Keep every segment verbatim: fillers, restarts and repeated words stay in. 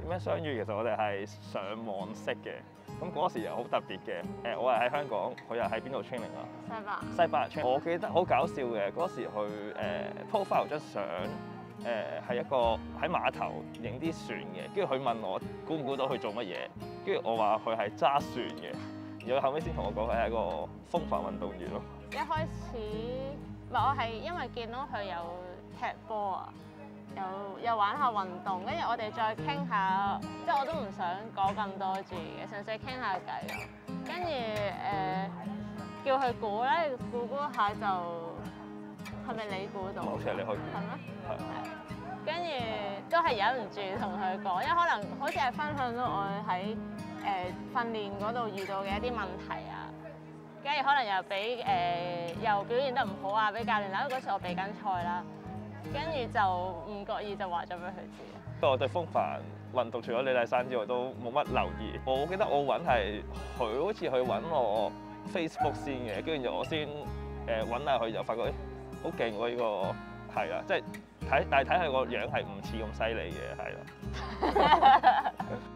樣相遇？其實我哋係上網識嘅。咁嗰時又好特別嘅。誒，我係喺香港，佢又喺邊度 training 啊？ 西伯。 西伯 training。我記得好搞笑嘅，嗰時佢誒 profile 張相，誒係一個喺碼頭影啲船嘅，跟住佢問我估唔估到佢做乜嘢，跟住我話佢係揸船嘅，然後後尾先同我講佢係一個風帆運動員咯。 一開始唔係我係因為見到佢有踢波啊。又又玩下運動，跟住我哋再傾下，即係我都唔想講咁多住嘅，純粹傾下偈咯。跟住誒叫佢估咧，估估下就係咪你估到？ 好似係你可以估。 係咩？ 係。 跟住都係忍唔住同佢講，因為可能好似係分享到我喺誒訓練嗰度遇到嘅一啲問題啊，跟住可能又俾誒、呃、又表現得唔好啊，俾教練鬧。因為嗰時我比緊賽啦。跟住就唔覺意就話咗俾佢知。 不過我對風帆運動除咗李麗珊之外都冇乜留意。我記得我揾係佢好似去揾我 Facebook 先嘅，跟住我先誒揾下佢就發覺誒好勁喎呢個係啊，即係睇但係睇佢個樣係唔似咁犀利嘅係啦。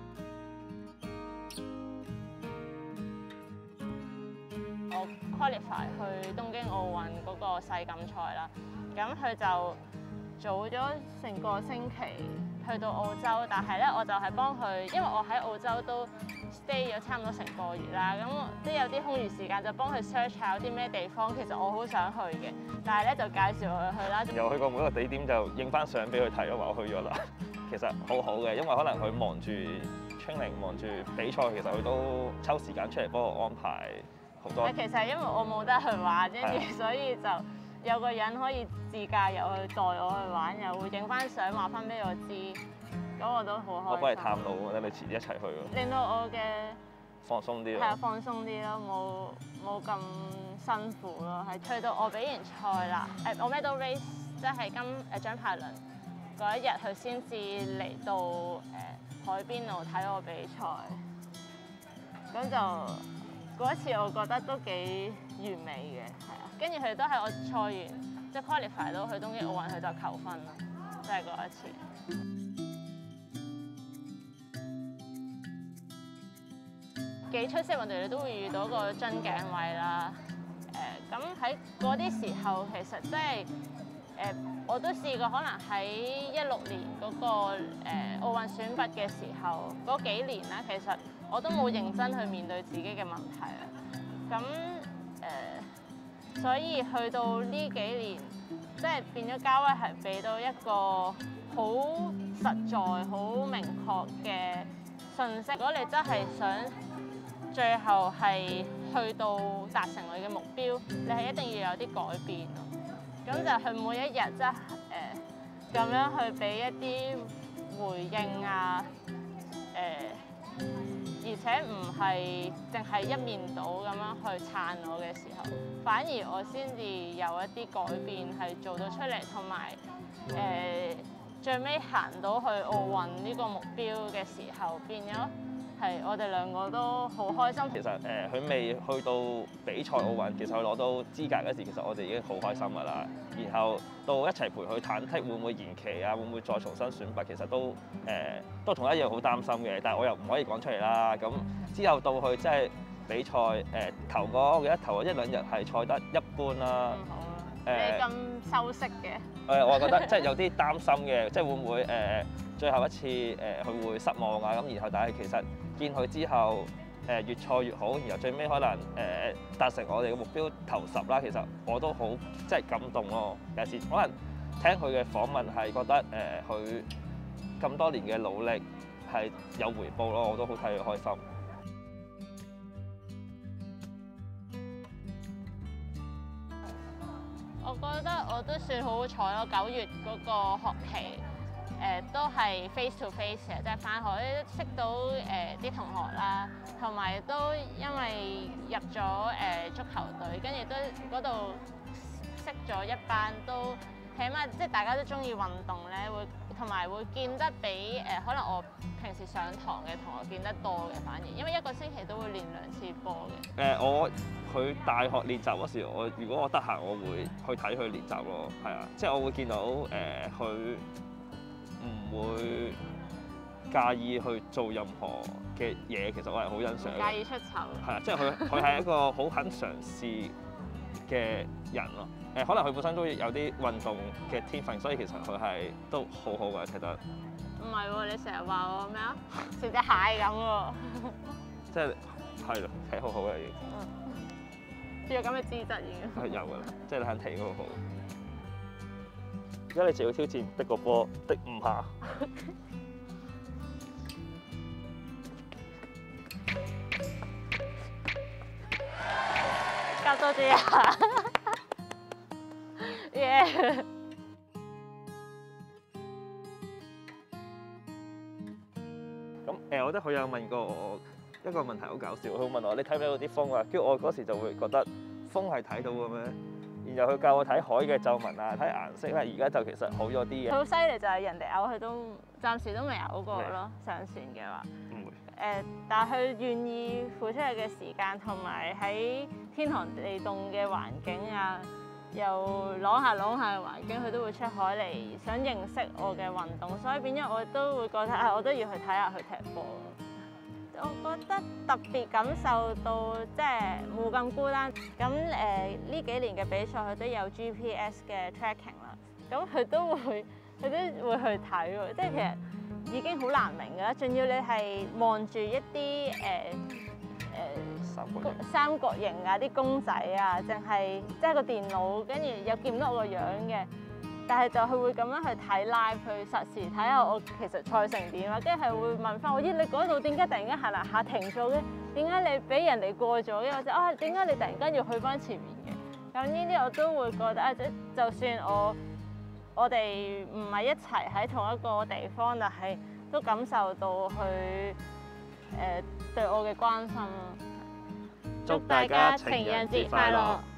我 qualify 去東京奧運嗰個世錦賽啦，咁佢就早咗成個星期去到澳洲，但係咧我就係幫佢，因為我喺澳洲都 stay 咗差唔多成個月啦，咁都有啲空餘時間就幫佢 search 下有啲咩地方，其實我好想去嘅，但係咧就介紹佢去啦。 又去過每一個地點就影翻相俾佢睇咯，話我去咗啦。其實好好嘅，因為可能佢忙住 training 忙住比賽，其實佢都抽時間出嚟幫我安排好多。 其實係因為我冇得去玩，跟住所以就有個人可以自駕入去帶我去玩，又會影翻相話翻俾我知，咁我都好開心。 我幫你探路，我哋咪遲啲一齊去咯。 令到我嘅放鬆啲咯。 係啊，放鬆啲咯，冇冇咁辛苦咯。係去到我比完賽啦，誒我 medal race 即係金誒獎牌輪嗰一日，佢先至嚟到誒海邊度睇我比賽，咁就嗰一次我覺得都幾完美嘅，係啊。跟住佢都係我賽完即係 qualify 到去東京奧運，佢就求婚啦，即係嗰一次。幾出色運動員都會遇到個樽頸位啦，誒咁喺嗰啲時候其實即係誒我都試過，可能喺一六年嗰、那個誒、呃、奧運選拔嘅時候嗰幾年咧，其實我都冇認真去面對自己嘅問題啊，咁誒。呃所以去到呢幾年，即係變咗嘉威係俾到一個好實在、好明確嘅訊息。如果你真係想最後係去到達成你嘅目標，你係一定要有啲改變咯。咁就去每一日即係誒咁樣去俾一啲回應啊，誒、呃。而且唔係淨係一面倒咁樣去撐我嘅時候，反而我先至有一啲改變係做到出嚟，同埋誒最尾行到去奧運呢個目標嘅時候，變咗係我哋兩個都好開心。 其實誒佢未去到比賽奧運，其實佢攞到資格嗰時，其實我哋已經好開心㗎啦。然後到一齊陪佢忐忑會唔會延期啊，會唔會再重新選拔，其實都誒、呃、都同一樣好擔心嘅。但係我又唔可以講出嚟啦。咁之後到佢即係比賽誒、呃、頭嗰我記得頭一兩日係賽得一般啦。 唔好啦，呃、你咁修飾嘅。誒， 我覺得即係有啲擔心嘅，即係會唔會誒、呃、最後一次誒佢、呃、會失望啊？咁然後但係其實見佢之後。誒越賽越好，然後最尾可能誒達成我哋嘅目標頭十啦。其實我都好即係感動咯。有時可能聽佢嘅訪問係覺得誒佢咁多年嘅努力係有回報咯，我都好睇佢開心。 我覺得我都算好好彩咯，九月嗰個學期。誒、呃、都係 face to face 嘅，即係返學識到誒啲、呃、同學啦，同埋都因為入咗誒、呃、足球隊，跟住都嗰度識咗一班都起碼即係大家都中意運動咧，會同埋會見得比誒、呃、可能我平時上堂嘅同學見得多嘅，反而因為一個星期都會練兩次波嘅。誒、 呃、我佢大學練習嗰時，我如果我得閒，我會去睇佢練習咯，係啊，即係我會見到誒佢。呃唔會介意去做任何嘅嘢，其實我係好欣賞唔嘅。 介意出醜。 係啊，即係佢佢係一個好肯嘗試嘅人咯。誒，可能佢本身都有啲運動嘅天分，所以其實佢係都好好嘅踢得。 唔係喎，你成日話我咩啊？似隻蟹咁喎。 即係係咯，踢好好嘅已經。 仲有咁嘅資質已經。 係有㗎啦，即係你肯踢好好。而家你就要挑戰的個波的五下。 夾多啲啊！耶！ 咁誒，我覺得佢有問過我一個問題好搞笑，佢問我你睇唔睇到啲風啊？跟住我嗰時就會覺得風係睇到嘅咩？然後佢教我睇海嘅皺紋啊，睇顏色啦。而家就其實好咗啲嘅。 佢好犀利就係人哋嘔佢都暫時都未嘔過咯，上船嘅話。 唔會。 誒，但係佢願意付出佢嘅時間，同埋喺天寒地凍嘅環境啊，又啷下啷下嘅環境，佢都會出海嚟想認識我嘅運動，所以變咗我都會覺得啊，我都要去睇下佢踢波。我覺得特別感受到即係冇咁孤單。咁誒呢幾年嘅比賽佢都有 G P S 嘅 tracking 啦，咁佢都會佢都會去睇喎，即係其實已經好難明㗎啦。仲要你係望住一啲誒誒三角形啊啲公仔啊，淨係即係個電腦，跟住又見唔到我個樣嘅。但係就佢會咁樣去睇 live，去實時睇下我其實賽成點啦，跟住係會問翻我：咦，你嗰度點解突然間行嚟下停咗嘅？點解你俾人哋過咗嘅？或者啊，點解你突然間要去翻前面嘅？咁呢啲我都會覺得啊，即就算我我哋唔係一齊喺同一個地方，但係都感受到佢誒、呃、對我嘅關心咯。 祝大家情人節快樂！